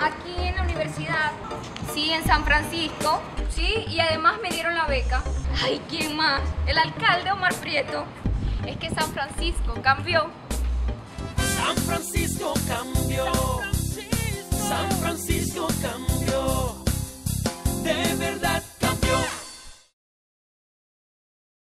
Aquí en la universidad. Sí, en San Francisco. Sí, y además me dieron la beca. Ay, ¿quién más? El alcalde Omar Prieto. Es que San Francisco cambió. San Francisco cambió.